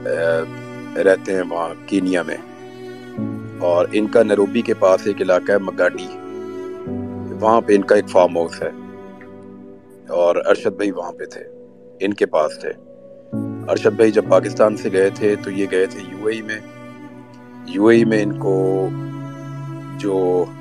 رہتے ہیں وہاں کینیا میں، اور ان کا نیروبی کے پاس ایک علاقہ ہے مگاڈی، وہاں پہ ان کا ایک فارم ہاؤس ہے، اور ارشد بھائی وہاں پہ تھے، ان کے پاس تھے۔ ارشد بھائی جب پاکستان سے گئے تھے تو یہ گئے تھے یو اے ای میں ان کو جو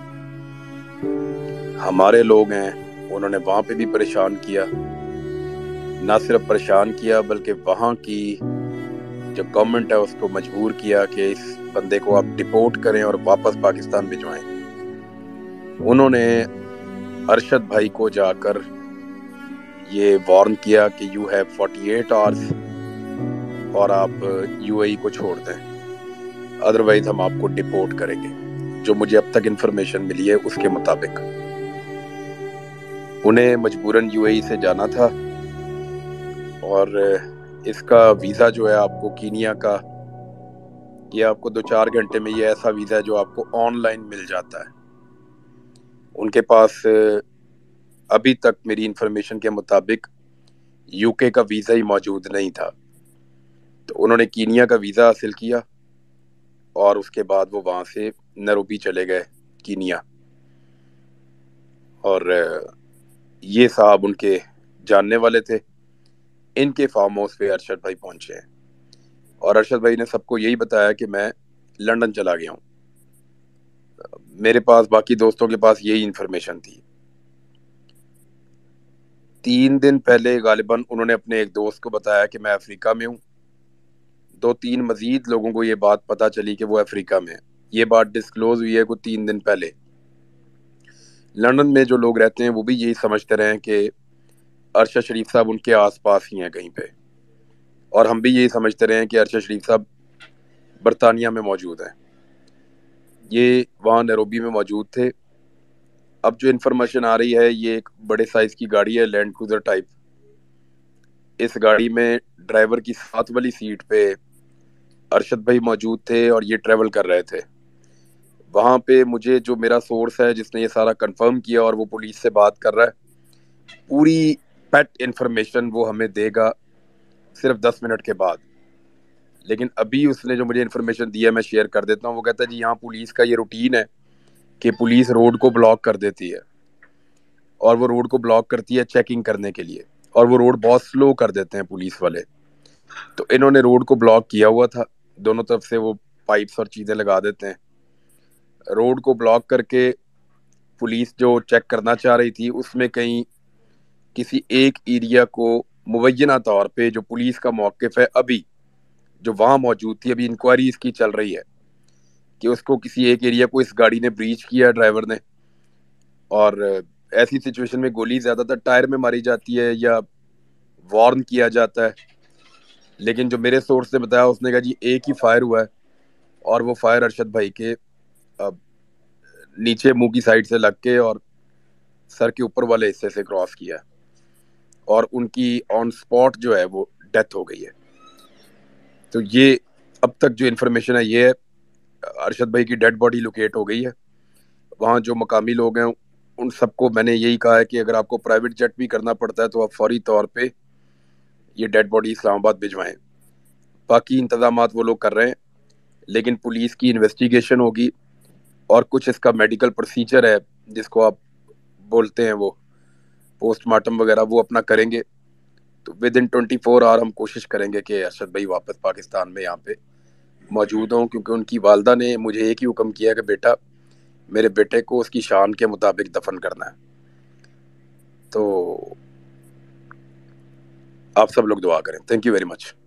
ہمارے لوگ ہیں انہوں نے وہاں پہ بھی پریشان کیا، نہ صرف پریشان کیا بلکہ وہاں کی جو گورنمنٹ ہے اس کو مجبور کیا کہ اس بندے کو آپ ڈپورٹ کریں اور واپس پاکستان بھجوائیں۔ انہوں نے ارشد بھائی کو جا کر یہ وارن کیا کہ یو ہیو 48 آورس اور آپ یو اے ای کو چھوڑ دیں، ادروائز ہم آپ کو ڈپورٹ کریں گے۔ جو مجھے اب تک انفارمیشن ملی ہے اس کے مطابق انہیں مجبوراً یو اے ای سے جانا تھا، اور اس کا ویزا جو ہے آپ کو کینیا کا، یہ آپ کو 2-4 گھنٹے میں یہ ایسا ویزا ہے جو آپ کو آن لائن مل جاتا ہے۔ ان کے پاس ابھی تک میری انفارمیشن کے مطابق یو کے کا ویزا ہی موجود نہیں تھا، تو انہوں نے کینیا کا ویزا حاصل کیا اور اس کے بعد وہ وہاں سے نیروبی چلے گئے کینیا، اور یہ صاحب ان کے جاننے والے تھے۔ ان کے فارم ہاؤس پہ ارشد بھائی پہنچے ہیں، اور ارشد بھائی نے سب کو یہی بتایا کہ میں لنڈن چلا گیا ہوں۔ میرے پاس، باقی دوستوں کے پاس یہی انفارمیشن تھی۔ 3 دن پہلے غالباً انہوں نے اپنے ایک دوست کو بتایا کہ میں افریقہ میں ہوں۔ 2-3 مزید لوگوں کو یہ بات پتہ چلی کہ وہ افریقہ میں ہیں۔ یہ بات ڈسکلوز ہوئی ہے کوئی 3 دن پہلے۔ لندن میں جو لوگ رہتے ہیں وہ بھی یہی سمجھتے رہے ہیں کہ ارشد شریف صاحب ان کے آس پاس ہی ہیں کہیں پہ، اور ہم بھی یہی سمجھتے رہے ہیں کہ ارشد شریف صاحب برطانیہ میں موجود ہیں۔ یہ وہاں نیروبی میں موجود تھے۔ اب جو انفارمیشن آ رہی ہے، یہ ایک بڑے سائز کی گاڑی ہے، لینڈ کروزر ٹائپ۔ اس گاڑی میں ڈرائیور کی ساتھ والی سیٹ پہ ارشد بھائی موجود تھے اور یہ ٹریول کر رہے تھے۔ وہاں پہ مجھے جو میرا سورس ہے جس نے یہ سارا کنفرم کیا، اور وہ پولیس سے بات کر رہا ہے، پوری پیٹ انفارمیشن وہ ہمیں دے گا صرف 10 منٹ کے بعد۔ لیکن ابھی اس نے جو مجھے انفارمیشن دی ہے میں شیئر کر دیتا ہوں۔ وہ کہتا ہے جی یہاں پولیس کا یہ روٹین ہے کہ پولیس روڈ کو بلاک کر دیتی ہے، اور وہ روڈ کو بلاک کرتی ہے چیکنگ کرنے کے لیے، اور وہ روڈ بہت سلو کر دیتے ہیں پولیس والے۔ تو انہوں نے روڈ کو بلاک کیا ہوا تھا، دونوں طرف سے وہ پائپس اور چیزیں لگا دیتے ہیں۔ روڈ کو بلاک کر کے پولیس جو چیک کرنا چاہ رہی تھی، اس میں کہیں کسی ایک ایریا کو مبینہ طور پہ جو پولیس کا موقف ہے ابھی جو وہاں موجود تھی، ابھی انکوائری اس کی چل رہی ہے کہ اس کو کسی ایک ایریا کو اس گاڑی نے بریچ کیا ڈرائیور نے، اور ایسی سچویشن میں گولی زیادہ تر ٹائر میں ماری جاتی ہے یا وارن کیا جاتا ہے، لیکن جو میرے سورس نے بتایا اس نے کہا جی ایک ہی فائر ہوا ہے، اور وہ فائر ارشد بھائی کے نیچے منہ کی سائڈ سے لگ کے اور سر کے اوپر والے حصے سے کراس کیا، اور ان کی آن سپاٹ جو ہے وہ ڈیتھ ہو گئی ہے۔ تو یہ اب تک جو انفارمیشن ہے یہ ہے، ارشد بھائی کی ڈیڈ باڈی لوکیٹ ہو گئی ہے۔ وہاں جو مقامی لوگ ہیں ان سب کو میں نے یہی کہا ہے کہ اگر آپ کو پرائیویٹ جیٹ بھی کرنا پڑتا ہے تو آپ فوری طور پہ یہ ڈیڈ باڈی اسلام آباد بھجوائیں۔ باقی انتظامات وہ لوگ کر رہے ہیں، لیکن پولیس کی انویسٹیگیشن ہوگی، اور کچھ اس کا میڈیکل پروسیجر ہے جس کو آپ بولتے ہیں وہ پوسٹ مارٹم وغیرہ، وہ اپنا کریں گے۔ تو ود ان 24 آور ہم کوشش کریں گے کہ ارشد بھائی واپس پاکستان میں یہاں پہ موجود ہوں، کیونکہ ان کی والدہ نے مجھے ایک ہی حکم کیا کہ بیٹا میرے بیٹے کو اس کی شان کے مطابق دفن کرنا ہے۔ تو آپ سب لوگ دعا کریں۔ Thank you very much.